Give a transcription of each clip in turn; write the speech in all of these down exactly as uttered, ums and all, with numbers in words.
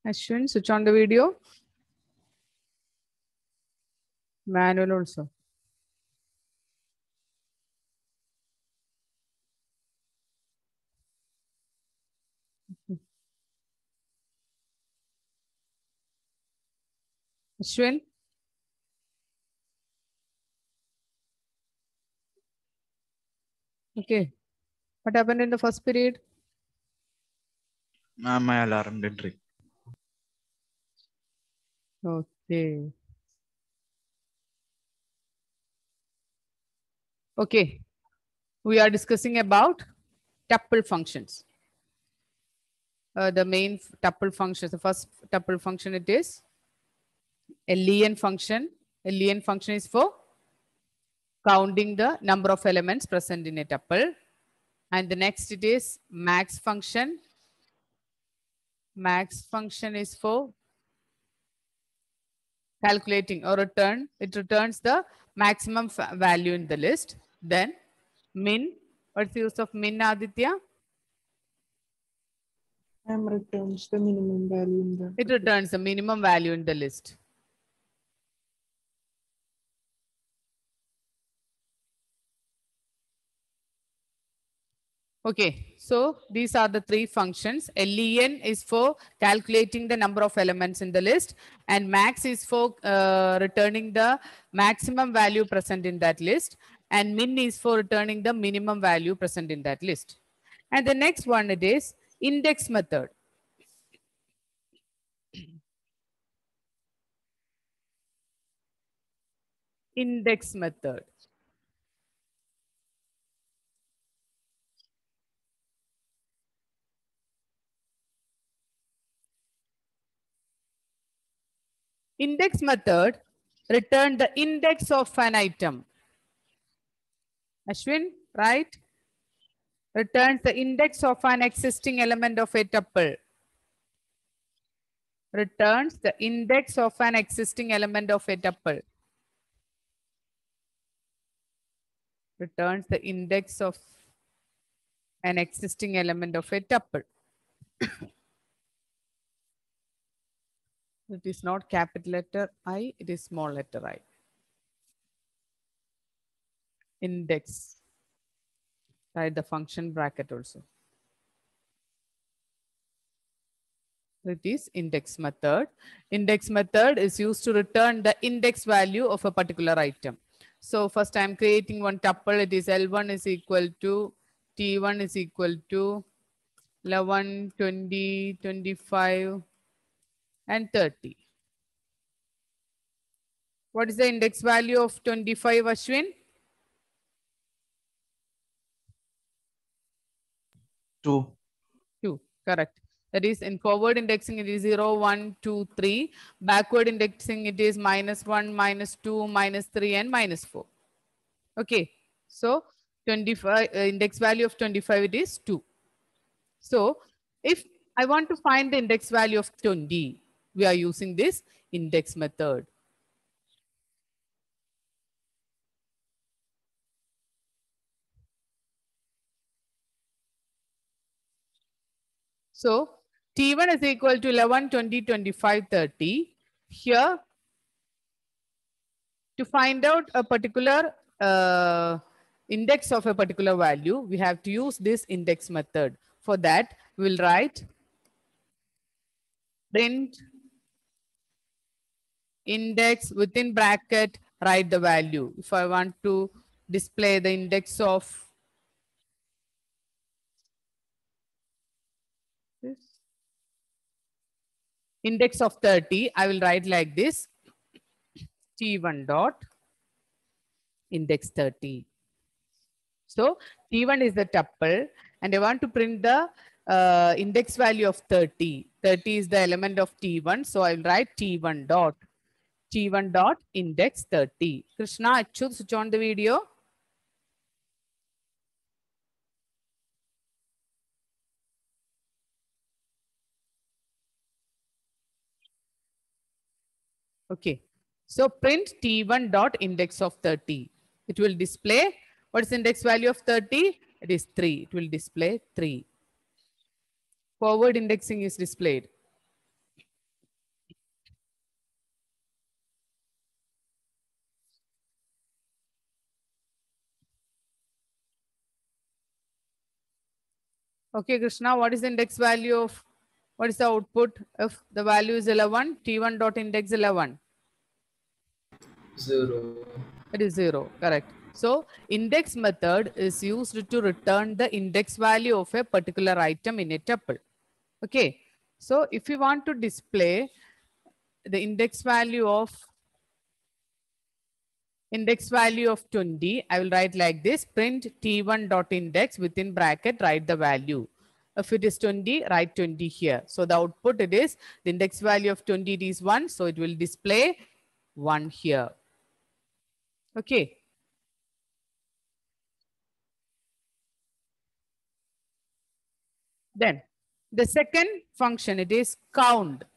Ashwin, switch on the video. Manual also. Ashwin. Okay. What happened in the first period? Ma'am, my alarm didn't ring. Okay. Okay. We are discussing about tuple functions. Uh, the main tuple function, the first tuple function it is a Len function. A Len function is for counting the number of elements present in a tuple. And the next it is max function. Max function is for calculating or return. It returns the maximum value in the list. Then min. What's the use of min, Aditya? M returns the minimum value in the It returns the minimum value in the list. Okay, so these are the three functions. Len is for calculating the number of elements in the list, and max is for uh, returning the maximum value present in that list, and min is for returning the minimum value present in that list. And the next one it is index method. Index method. Index method return the index of an item. Ashwin, right? Returns the index of an existing element of a tuple. Returns the index of an existing element of a tuple. Returns the index of an existing element of a tuple. It is not capital letter I, it is small letter I. Index. Write the function bracket also. It is index method. Index method is used to return the index value of a particular item. So first I am creating one tuple. It is L one is equal to T one is equal to eleven, twenty, twenty-five, and thirty. What is the index value of twenty-five, Ashwin? Two. Two, correct. That is in forward indexing, it is zero, one, two, three. Backward indexing, it is minus one, minus two, minus three, and minus four. Okay. So twenty-five uh, index value of twenty-five, it is two. So if I want to find the index value of twenty, we are using this index method. So T one is equal to eleven, twenty, twenty-five, thirty. Here, to find out a particular uh, index of a particular value, we have to use this index method. For that, we will write print index within bracket, write the value. If I want to display the index of this, index of thirty, I will write like this, T one dot index thirty. So T one is the tuple, and I want to print the uh, index value of thirty. thirty is the element of T one. So I will write T one dot T one dot index thirty. Krishna, Achut, switch on the video. Okay. So print T one dot index of thirty. It will display what is index value of thirty? It is three. It will display three. Forward indexing is displayed. Okay, Krishna, what is the index value of, what is the output if the value is eleven? T one dot index eleven. Zero. It is zero, correct. So index method is used to return the index value of a particular item in a tuple. Okay. So if you want to display the index value of index value of twenty, I will write like this: print T one dot index within bracket, write the value. If it is twenty, write twenty here. So the output it is the index value of twenty is one. So it will display one here. Okay. Then the second function, it is count.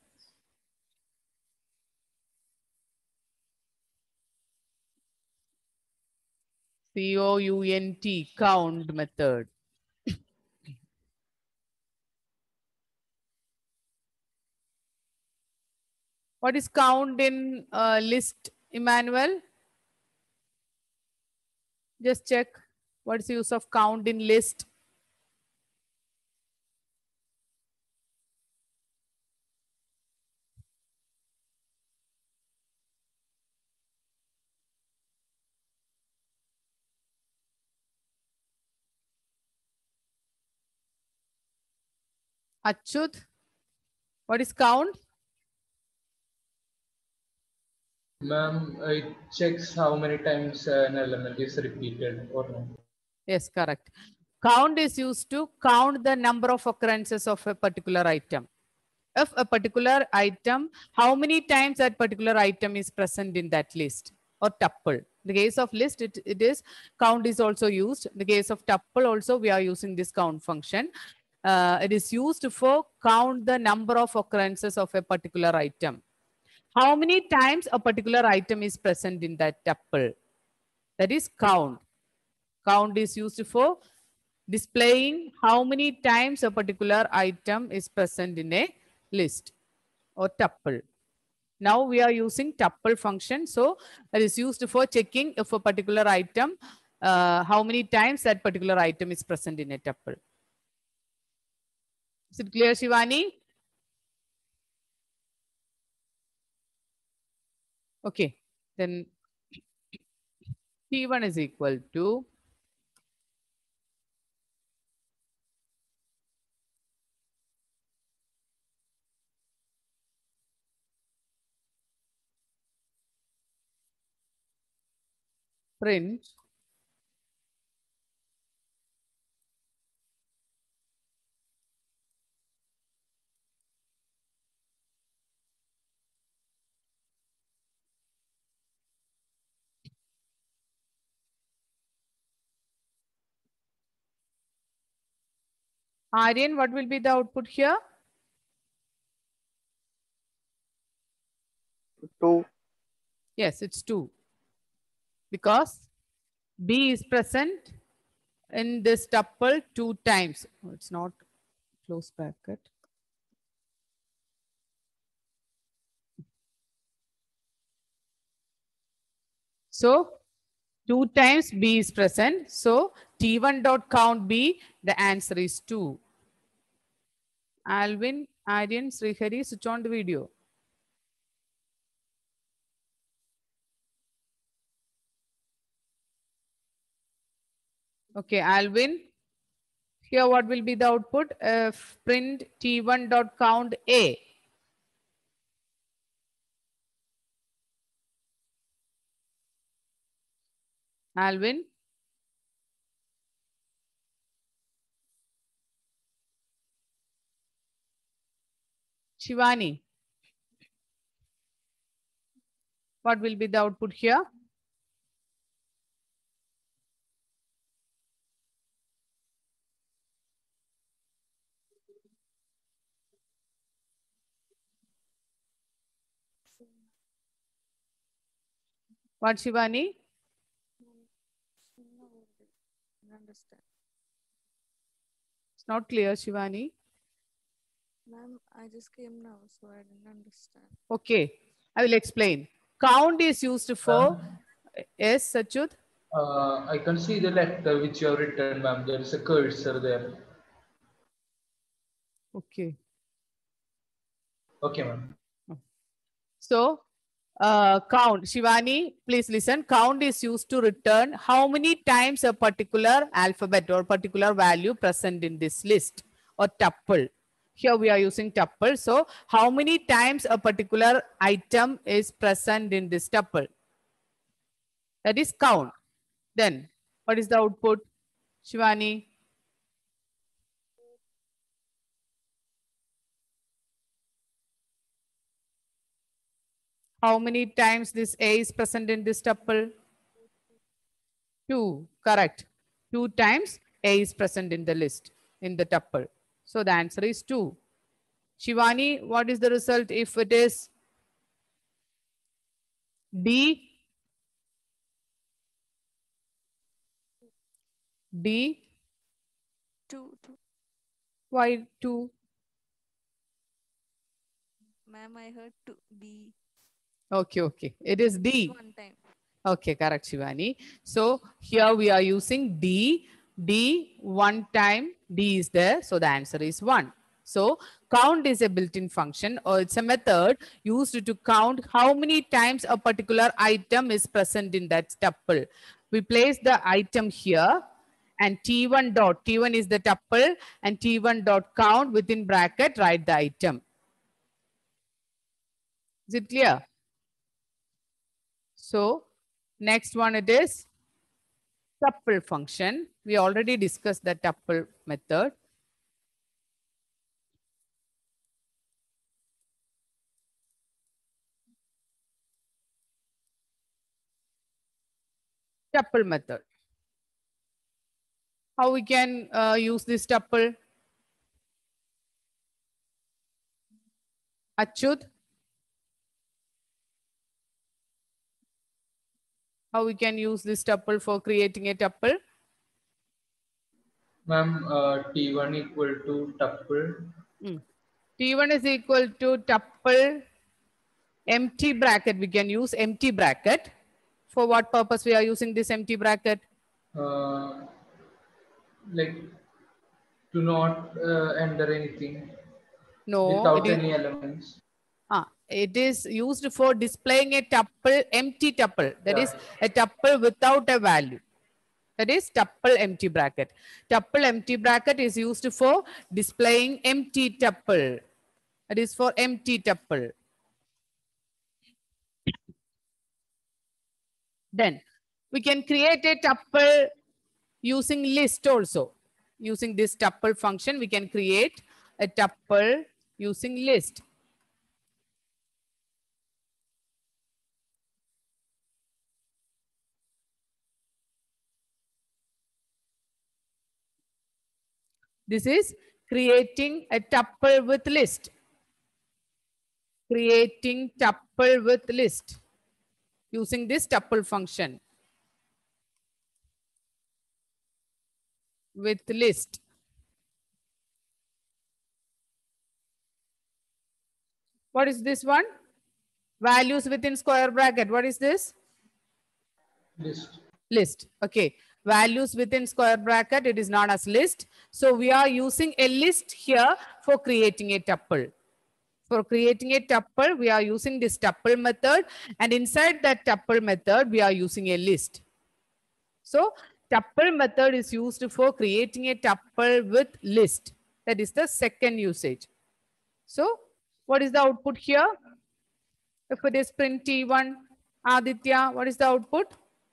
C O U N T, count method. What is count in uh, list, Emmanuel? Just check. What is the use of count in list? Achyut, what is count? Ma'am, it checks how many times an element is repeated or not. Yes, correct. Count is used to count the number of occurrences of a particular item. If a particular item, how many times that particular item is present in that list or tuple. In the case of list, it, it is count is also used. In the case of tuple also, we are using this count function. Uh, it is used for count the number of occurrences of a particular item. How many times a particular item is present in that tuple? That is count. Count is used for displaying how many times a particular item is present in a list or tuple. Now we are using tuple function. So that is used for checking if a particular item, uh, how many times that particular item is present in a tuple. Is it clear, Shivani? Okay, then T one is equal to print Aryan, what will be the output here? Two. Yes, it's two. Because B is present in this tuple two times. Oh, it's not close bracket. So two times B is present. So T one dot count B, the answer is two. Alvin, Aryan, Srihari, switch on the video. Okay, Alvin. Here what will be the output? Uh, print T one dot count A. Alvin. Shivani. What will be the output here? What, Shivani? Understand. It's not clear, Shivani. Ma'am, I just came now, so I didn't understand. Okay, I will explain. Count is used for, Ma'am, yes, Sachut? uh, I can see the letter which you have written, ma'am. There is a cursor there. Okay. Okay, ma'am. So uh, count, Shivani, please listen. Count is used to return how many times a particular alphabet or particular value present in this list or tuple. Here we are using tuple. So how many times a particular item is present in this tuple? That is count. Then what is the output, Shivani? How many times this A is present in this tuple? Two, correct. Two times A is present in the list, in the tuple. So the answer is two. Shivani, what is the result if it is D? D, Two, two. why two? Ma'am, I heard two. D. Okay, okay. It is Just D. one time. Okay, correct, Shivani. So here we are using D. D one time, D is there. So the answer is one. So count is a built-in function, or it's a method used to count how many times a particular item is present in that tuple. We place the item here and T one dot, T one is the tuple, and T one dot count within bracket, write the item. Is it clear? So next one it is tuple function. We already discussed the tuple method. Tuple method. How we can uh, use this tuple? Achyut? How we can use this tuple for creating a tuple? Ma'am, uh, T one equal to tuple. Mm. T one is equal to tuple empty bracket. We can use empty bracket. For what purpose we are using this empty bracket? Uh, like to not uh, enter anything No, it without is, any elements. ah, it is used for displaying a tuple, empty tuple. That Yeah. is a tuple without a value. That is tuple empty bracket. Tuple empty bracket is used for displaying empty tuple. That is for empty tuple. Then we can create a tuple using list also. Using this tuple function, we can create a tuple using list. This is creating a tuple with list. Creating tuple with list using this tuple function with list. What is this one? Values within square bracket. What is this? List. List. Okay. Values within square bracket. It is known as list. So we are using a list here for creating a tuple. For creating a tuple, we are using this tuple method. And inside that tuple method, we are using a list. So tuple method is used for creating a tuple with list. That is the second usage. So what is the output here? If it is print T one, Aditya, what is the output?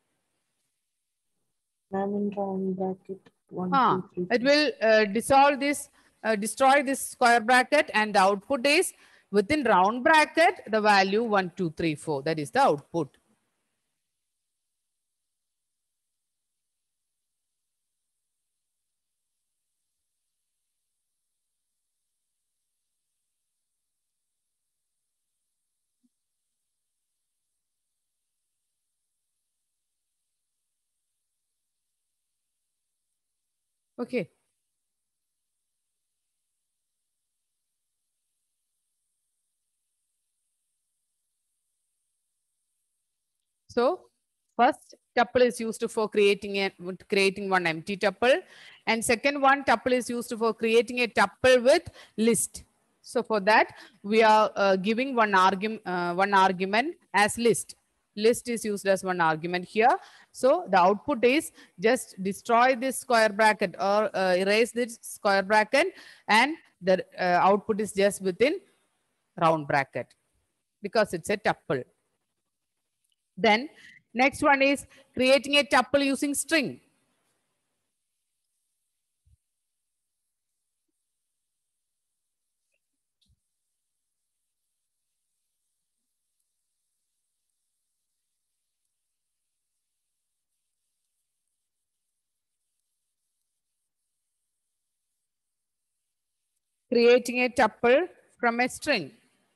Ma'am, in round bracket, one, Ah, two, three. it will uh, dissolve this, uh, destroy this square bracket, and the output is within round bracket, the value one, two, three, four. That is the output. Okay. So first tuple is used for creating a creating one empty tuple, And second one, tuple is used for creating a tuple with list. So for that, we are uh, giving one argument, uh, one argument as list. List is used as one argument here. So the output is just destroy this square bracket or uh, erase this square bracket, and the uh, output is just within round bracket because it's a tuple. Then next one is creating a tuple using string. Creating a tuple from a string.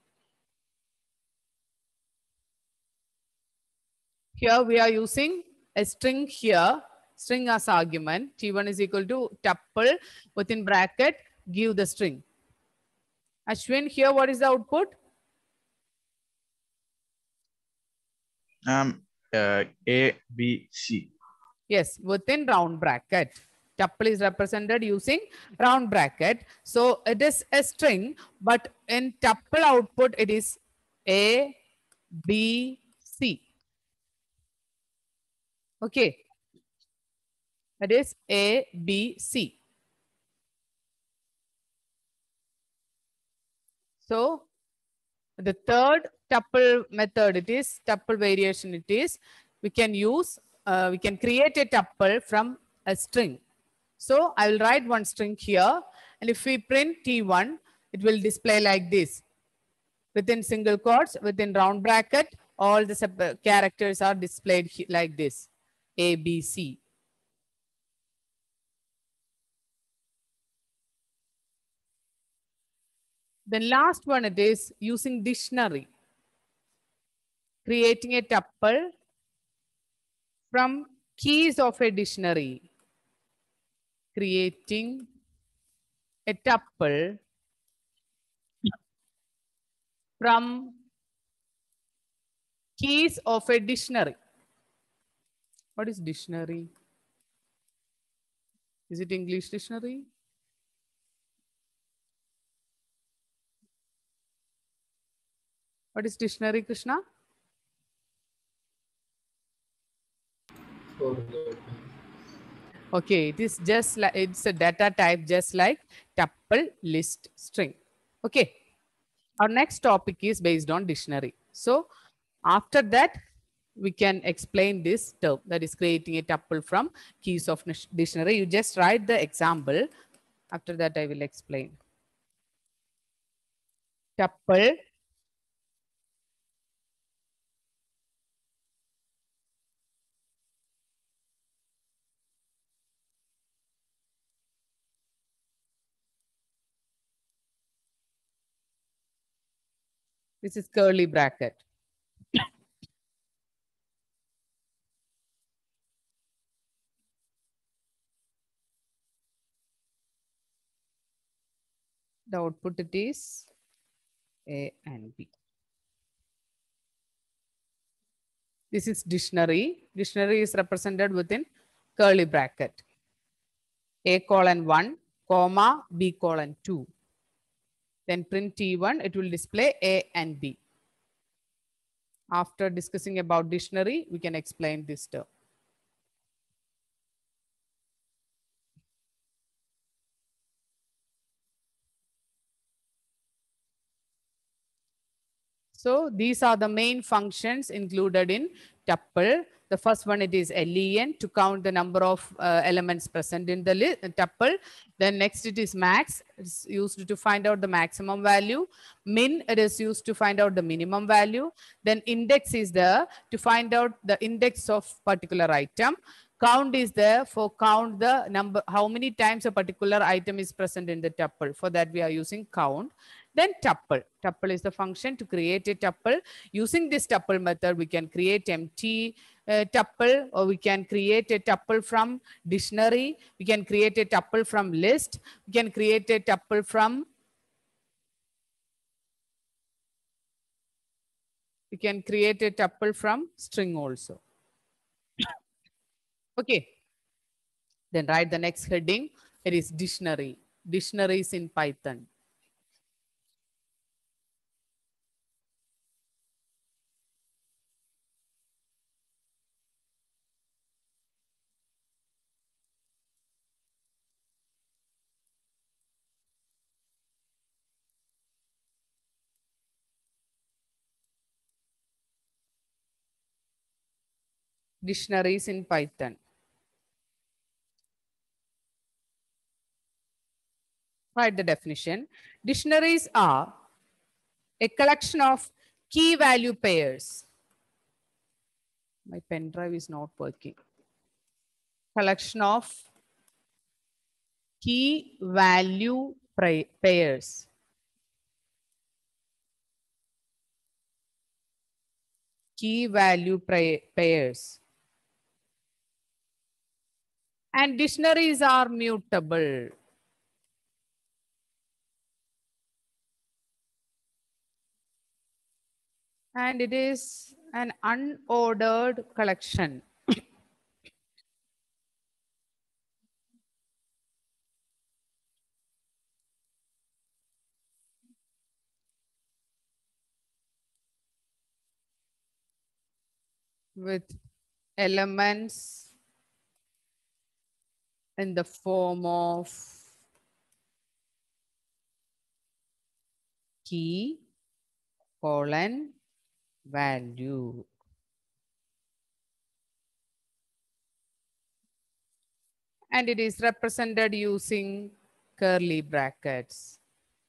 Here we are using a string here, string as argument. T one is equal to tuple within bracket, give the string. Ashwin, here what is the output? Um, uh, A, B, C. Yes, within round bracket. Tuple is represented using round bracket. So it is a string, but in tuple output, it is A, B, C. Okay. That is A, B, C. So the third tuple method, it is tuple variation. It is we can use, uh, we can create a tuple from a string. So I will write one string here, and if we print T one, it will display like this. Within single quotes, within round bracket, all the characters are displayed like this, A, B, C. The last one, it is using dictionary. Creating a tuple from keys of a dictionary. Creating a tuple from keys of a dictionary. What is dictionary? Is it English dictionary? What is dictionary, Krishna? Okay, it is just like, it's a data type just like tuple, list, string. Okay, our next topic is based on dictionary. So after that, we can explain this term, that is creating a tuple from keys of dictionary. You just write the example. After that, I will explain. Tuple this is curly bracket. The output it is A and B. This is dictionary. Dictionary is represented within curly bracket. A colon one, comma, B colon two. Then print T one, it will display A and B. After discussing about dictionary, we can explain this term. So these are the main functions included in tuple. The first one, it is len, to count the number of uh, elements present in the tuple. Then next it is max, it's used to find out the maximum value. Min, it is used to find out the minimum value. Then index is there to find out the index of particular item. Count is there for count the number, how many times a particular item is present in the tuple. For that we are using count. Then tuple. Tuple is the function to create a tuple. Using this tuple method, we can create empty uh, tuple, or we can create a tuple from dictionary. We can create a tuple from list. We can create a tuple from we can create a tuple from string also. Okay. Then write the next heading. It is dictionary. Dictionaries in Python. Dictionaries in Python. Write the definition. Dictionaries are a collection of key value pairs. My pen drive is not working. Collection of key value pairs. Key value pairs. And dictionaries are mutable. And it is an unordered collection. With elements in the form of key, colon, value. And it is represented using curly brackets.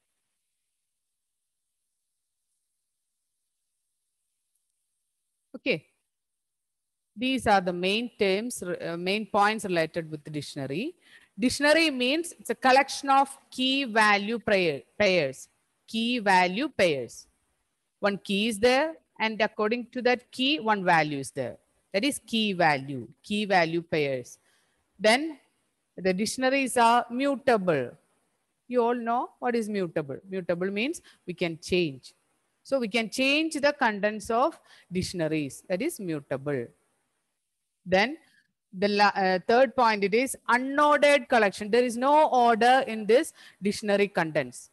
Okay. These are the main terms, uh, main points related with the dictionary. Dictionary means it's a collection of key value pairs. Key value pairs. One key is there, and according to that key, one value is there. That is key value, key value pairs. Then the dictionaries are mutable. You all know what is mutable. Mutable means we can change. So we can change the contents of dictionaries. That is mutable. Then the uh, third point, it is unordered collection. There is no order in this dictionary contents.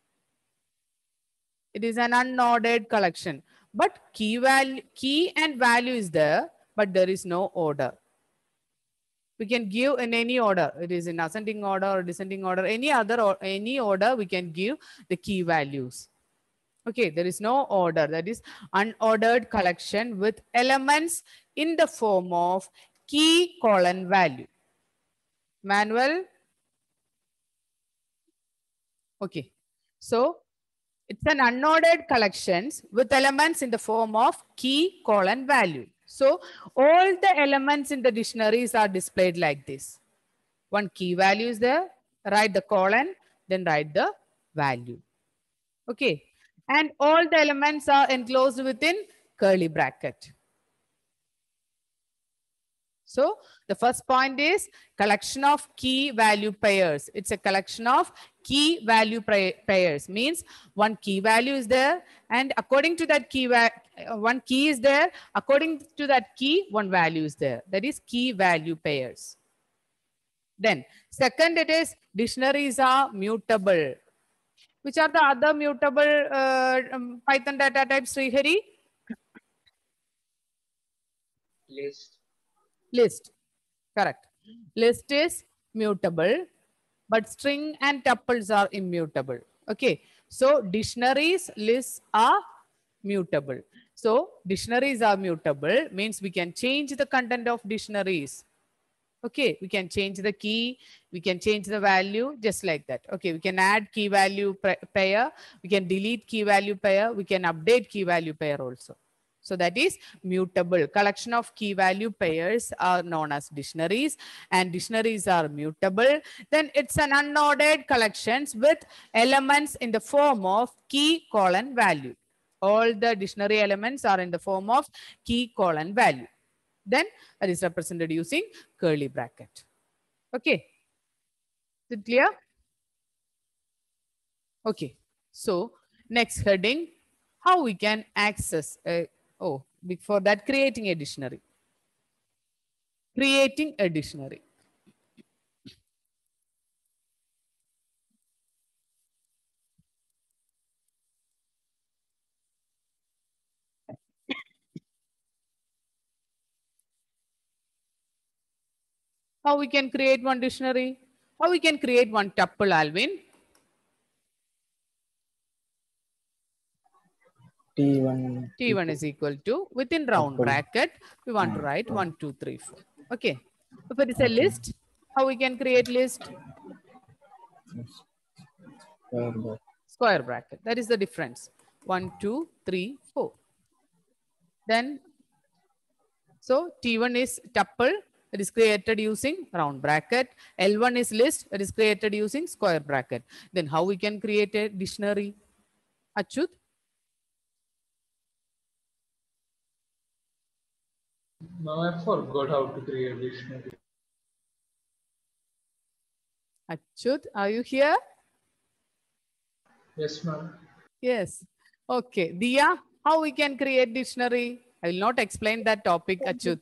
It is an unordered collection. But key value, key and value is there, but there is no order. We can give in any order. It is in ascending order or descending order, any other or any order we can give the key values. Okay, there is no order. That is unordered collection with elements in the form of key colon value. Manual. Okay, so it's an unordered collections with elements in the form of key colon value. So all the elements in the dictionaries are displayed like this. One key value is there, write the colon, then write the value. Okay, and all the elements are enclosed within curly bracket. So the first point is collection of key value pairs. It's a collection of key value pairs. Means one key value is there, and according to that key, one key is there. According to that key, one value is there. That is key value pairs. Then second, it is dictionaries are mutable. Which are the other mutable uh, um, Python data types, Srihari? List. List. Correct. List is mutable, but string and tuples are immutable. Okay. So dictionaries, lists are mutable. So dictionaries are mutable means we can change the content of dictionaries. Okay, we can change the key, we can change the value just like that. Okay, we can add key value pair, we can delete key value pair, we can update key value pair also. So that is mutable. Collection of key value pairs are known as dictionaries, and dictionaries are mutable. Then it's an unordered collections with elements in the form of key colon value. All the dictionary elements are in the form of key colon value. Then that is represented using curly bracket. Okay. Is it clear? Okay. So next heading, how we can access, a, oh, before that, creating a dictionary. Creating a dictionary. How we can create one dictionary? How we can create one tuple, Alvin? T one. T one is equal to, within round Tuple. bracket, we want to write one, two, three, four. Okay. If it is a list, how we can create list? Square bracket. Square bracket. That is the difference. One, two, three, four. Then, so T one is tuple. It is created using round bracket. L one is list. It is created using square bracket. Then how we can create a dictionary? Achyut? Now I forgot how to create dictionary. Achyut, are you here? Yes, ma'am. Yes. Okay. Diya, how we can create dictionary? I will not explain that topic, Achyut.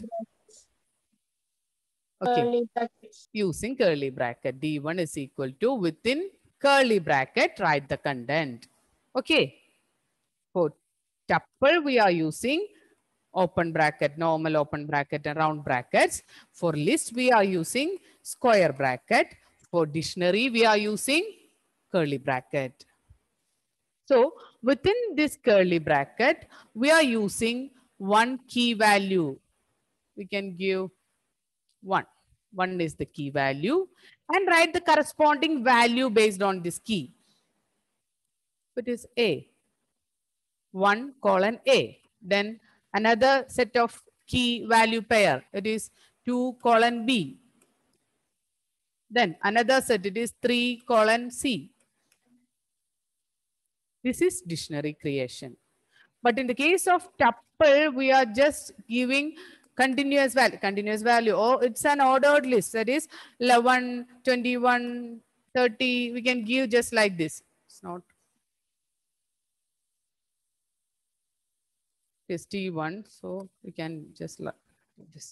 Okay. Curly brackets. Using curly bracket. D one is equal to, within curly bracket, write the content. Okay. For tuple, we are using open bracket, normal open bracket and round brackets. For list, we are using square bracket. For dictionary, we are using curly bracket. So within this curly bracket, we are using one key value. We can give one. One is the key value and write the corresponding value based on this key. It is A. one colon A. Then another set of key value pair. It is two colon B. Then another set, it is three colon C. This is dictionary creation. But in the case of tuple, we are just giving continuous value, continuous value. Oh, it's an ordered list. That is eleven, twenty-one, thirty. We can give just like this. It's not. It's T one, so we can just like this.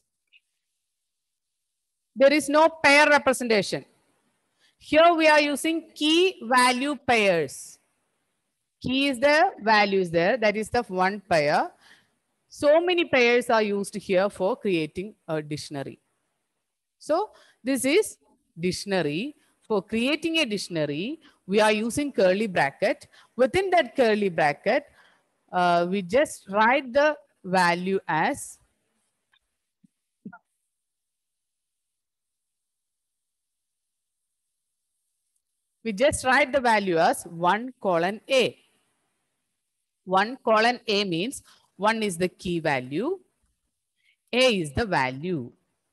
There is no pair representation. Here we are using key value pairs. Key is there, value is there. That is the one pair. So many pairs are used here for creating a dictionary. So this is dictionary. For creating a dictionary, we are using curly bracket. Within that curly bracket, uh, we just write the value as we just write the value as one colon A. one colon A means one is the key value, A is the value.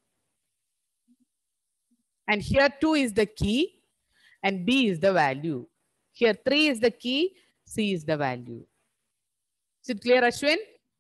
And here two is the key and B is the value. Here three is the key, C is the value. Is it clear, Ashwin?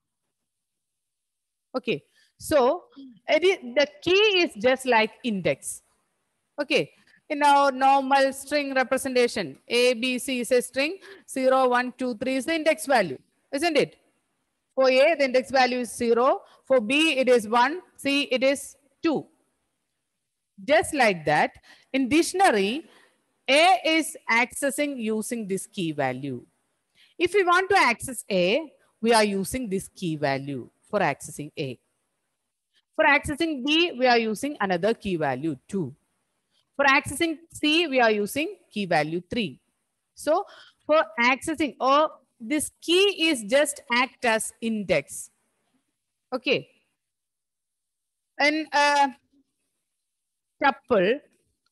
Okay. So it is, the key is just like index. Okay. In our normal string representation, A, B, C is a string, zero, one, two, three is the index value, isn't it? For A, the index value is zero. For B, it is one. C, it is two. Just like that, in dictionary, A is accessing using this key value. If we want to access A, we are using this key value for accessing A. For accessing B, we are using another key value two. For accessing C, we are using key value three. So for accessing, or this key is just act as index. Okay. And uh, tuple,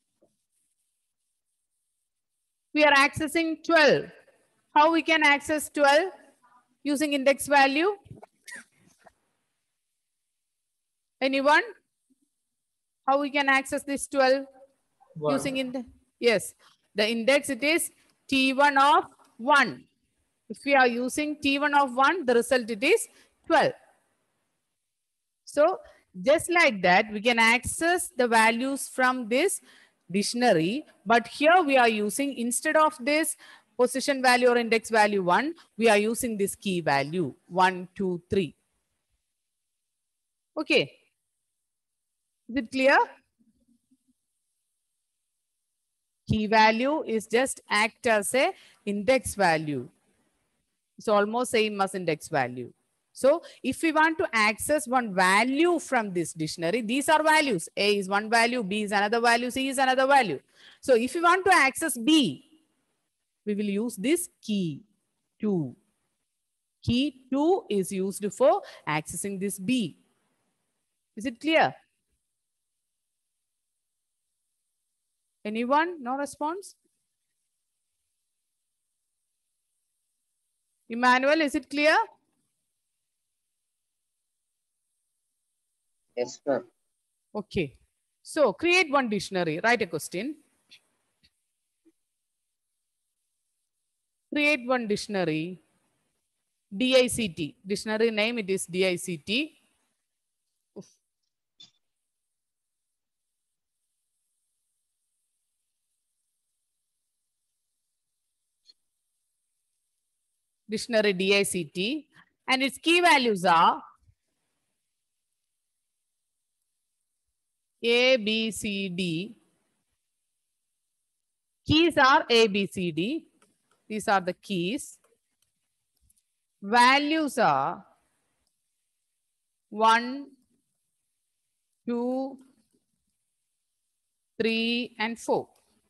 we are accessing twelve. How we can access twelve? Using index value? Anyone? How we can access this twelve? One. Using in the, yes, the index it is T one of one. If we are using T one of one, the result it is twelve. So just like that, we can access the values from this dictionary. But here we are using, instead of this position value or index value one, we are using this key value one, two, three. Okay. Is it clear? Key value is just act as a index value. It's almost same as index value. So if we want to access one value from this dictionary, these are values. A is one value, B is another value, C is another value. So if we want to access B, we will use this key two. Key two is used for accessing this B. Is it clear? Anyone? No response? Emmanuel, is it clear? Yes, ma'am. Okay. So create one dictionary. Write a question. Create one dictionary. D I C T. Dictionary name, it is D I C T. Oof. Dictionary D I C T. And its key values are A, B, C, D. Keys are A, B, C, D. These are the keys. Values are one, two, three, and four.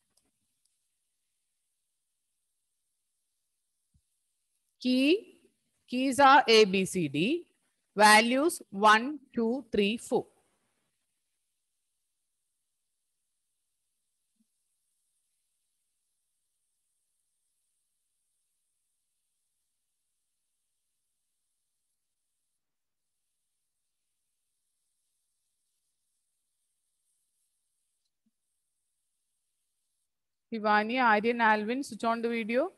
Key, keys are A, B, C, D. Values one, two, three, four. Ivani, Aryan, Alvin, switch on the video.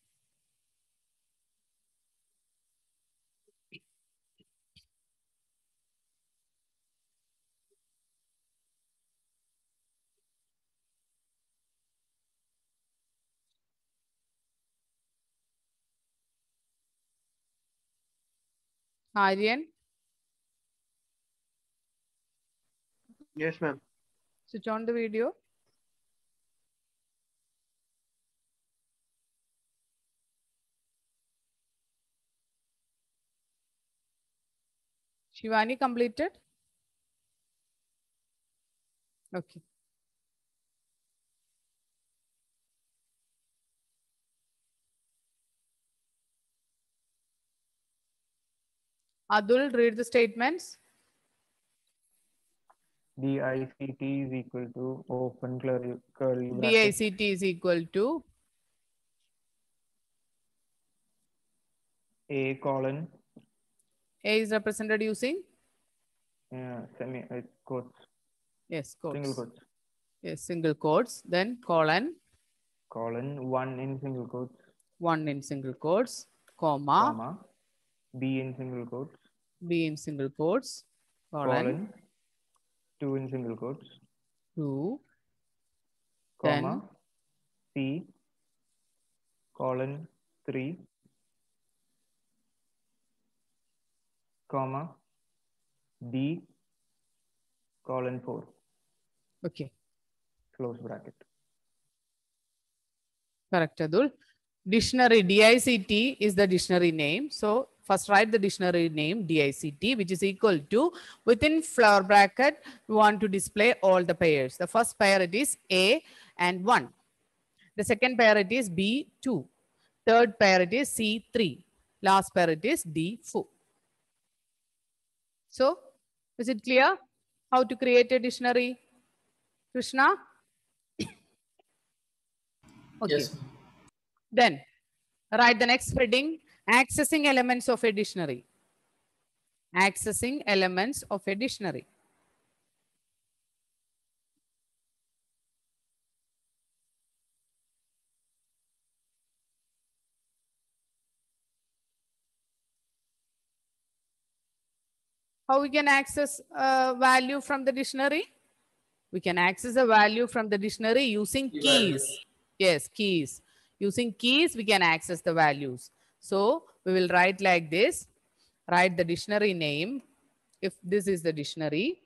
Aryan, Yes, ma'am. switch on the video. Shivani completed? Okay. Adul, read the statements. D I C T is equal to open curly, curly bracket. D I C T is equal to A colon A is represented using uh, semi uh, quotes, yes, single quotes. quotes, Yes, single quotes. Then colon, colon one in single quotes, one in single quotes, comma, comma, B in single quotes, B in single quotes, colon, colon, two in single quotes, two, comma, then C, colon, three, comma, D, colon, four, okay. close bracket. Correct, Adul. Dictionary D I C T is the dictionary name. So first write the dictionary name D I C T, which is equal to, within flower bracket, we want to display all the pairs. The first pair it is A and one. The second pair it is B, two. Third pair it is C, three. Last pair it is D, four. So is it clear how to create a dictionary? Krishna? Okay. Yes. Then write the next heading, accessing elements of a dictionary. Accessing elements of a dictionary. How we can access a value from the dictionary? We can access a value from the dictionary using keys. Evaluation. Yes, keys. Using keys, we can access the values. So we will write like this. Write the dictionary name. If this is the dictionary.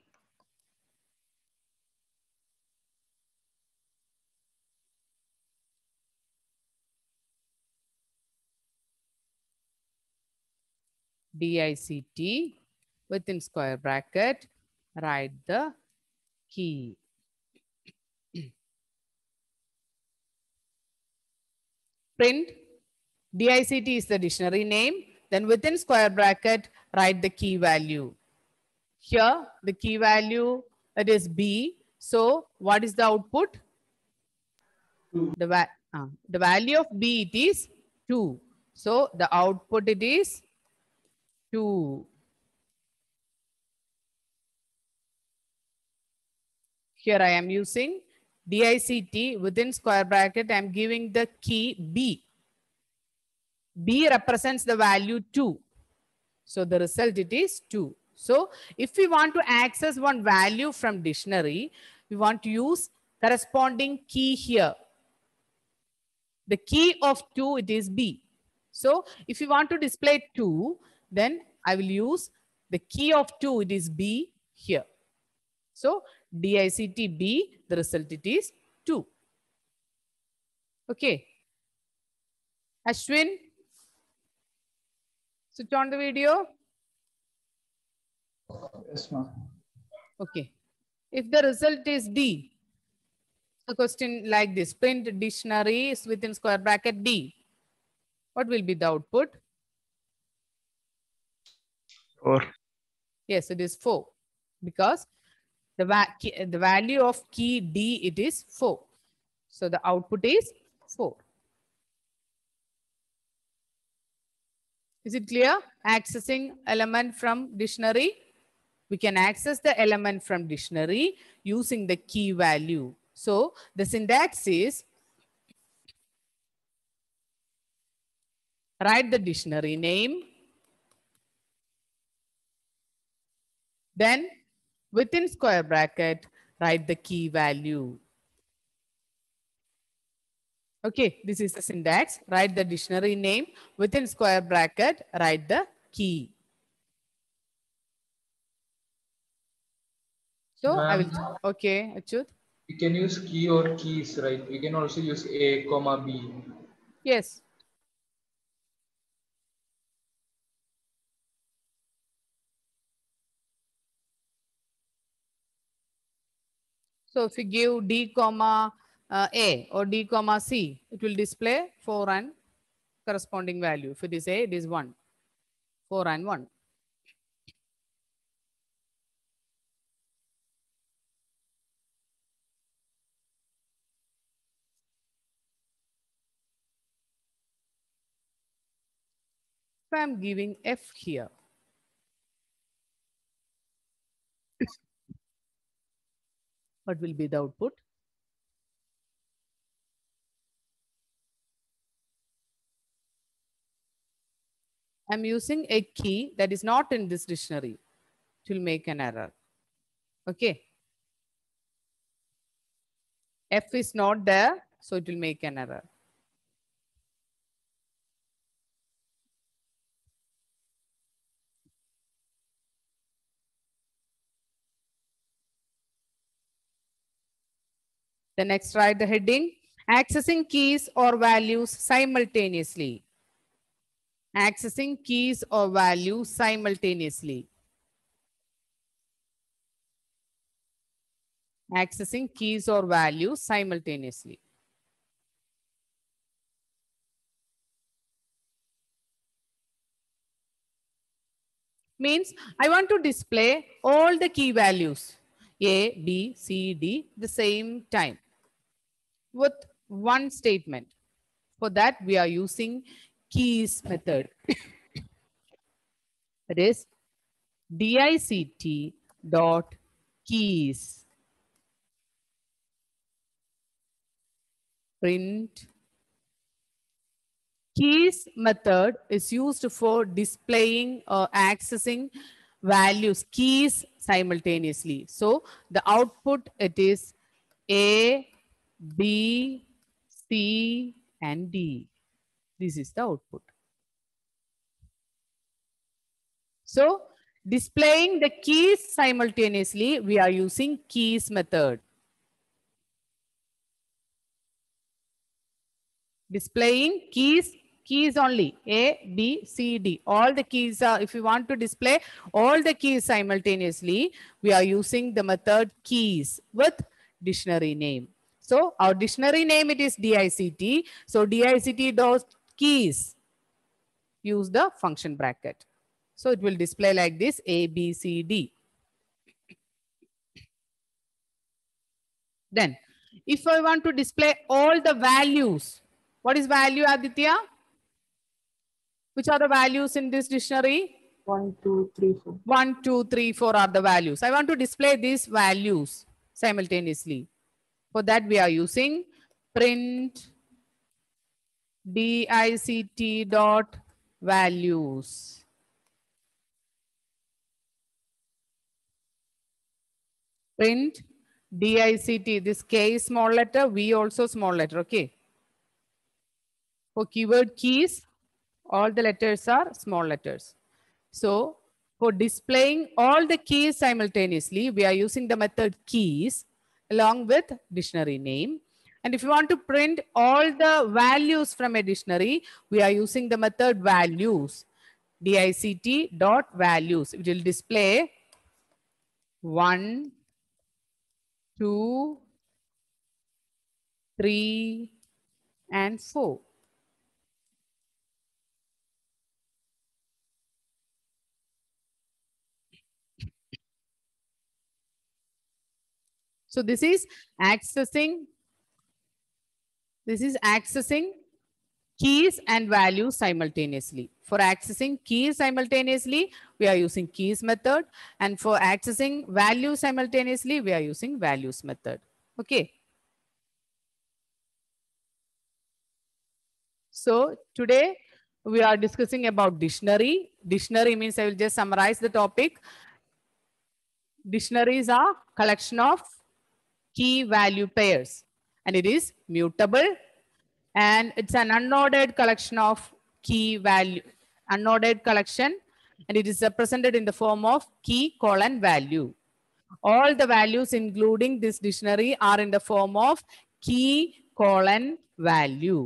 dict within square bracket, write the key. Print dict is the dictionary name. Then within square bracket, write the key value. Here, the key value, it is B. So what is the output? The, va uh, the value of B, it is two. So the output, it is two. Here I am using dict within square bracket. I am giving the key B. B represents the value two. So the result, it is two. So if we want to access one value from dictionary, we want to use corresponding key here. The key of two, it is B. So if you want to display two, then I will use the key of two, it is B here. So dict B, the result, it is two. Okay. Ashwin, switch on the video. Yes, ma'am. Okay. If the result is D, a question like this, print dictionary is within square bracket D. What will be the output? Four. Yes, it is four. Because the, va key, the value of key D, it is four. So the output is four. Is it clear? Accessing element from dictionary. We can access the element from dictionary using the key value. So the syntax is write the dictionary name. Then within square bracket, write the key value. Okay, this is the syntax. Write the dictionary name. Within square bracket, write the key. So I will, okay, Achyut. We can use key or keys, right? We can also use A, comma, B. Yes. So if you give D comma uh, A or D comma C, it will display four and corresponding value. If it is A, it is one. four and one. So I am giving F here. What will be the output? I'm using a key that is not in this dictionary. It will make an error. Okay. F is not there, so it will make an error. The next, write the heading, accessing keys or values simultaneously. Accessing keys or values simultaneously. Accessing keys or values simultaneously. Means I want to display all the key values A, B, C, D the same time with one statement. For that we are using keys method. That is dict dot keys. Print. Keys method is used for displaying or accessing values, keys simultaneously. So the output, it is A, B, C, and D. This is the output. So displaying the keys simultaneously, we are using keys method. Displaying keys keys only, A, B, C, D. All the keys are, if you want to display all the keys simultaneously, we are using the method keys with dictionary name. So our dictionary name, it is dict. So dict dot keys, use the function bracket. So it will display like this, A, B, C, D. Then if I want to display all the values, what is value, Aditya? Which are the values in this dictionary? One, two, three, four. One, two, three, four are the values. I want to display these values simultaneously. For that, we are using print dict dot values. Print dict, this K is small letter, V also small letter, okay. For keyword keys, all the letters are small letters. So for displaying all the keys simultaneously, we are using the method keys along with dictionary name. And if you want to print all the values from a dictionary, we are using the method values, dict dot values. It will display one, two, three, and four. So this is accessing, this is accessing keys and values simultaneously. For accessing keys simultaneously, we are using keys method. And for accessing values simultaneously, we are using values method. Okay. So today we are discussing about dictionary. Dictionary means, I will just summarize the topic. Dictionaries are collection of key value pairs, and it is mutable, and it's an unordered collection of key value, unordered collection, and it is represented in the form of key colon value. All the values including this dictionary are in the form of key colon value,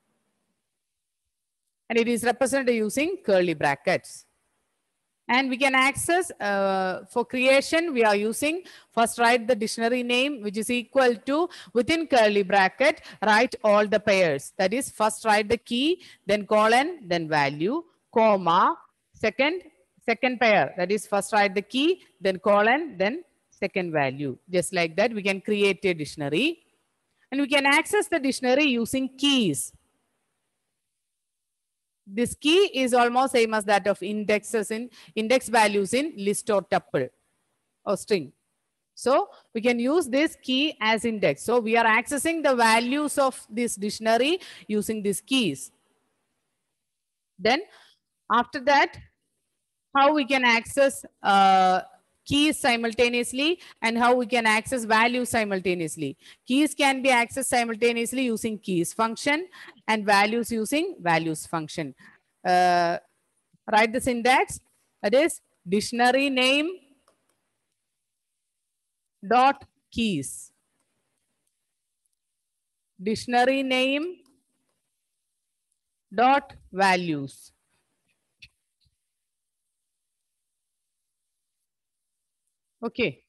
and it is represented using curly brackets. And we can access, uh, for creation, we are using, first write the dictionary name, which is equal to, within curly bracket, write all the pairs. That is, first write the key, then colon, then value, comma, second, second pair. That is, first write the key, then colon, then second value. Just like that, we can create a dictionary. And we can access the dictionary using keys. This key is almost same as that of indexes in index values in list or tuple or string. So we can use this key as index. So we are accessing the values of this dictionary using these keys. Then after that, how we can access uh, keys simultaneously and how we can access values simultaneously. Keys can be accessed simultaneously using keys function and values using values function. Uh, write the syntax, that is dictionary name dot keys. Dictionary name dot values. Okay.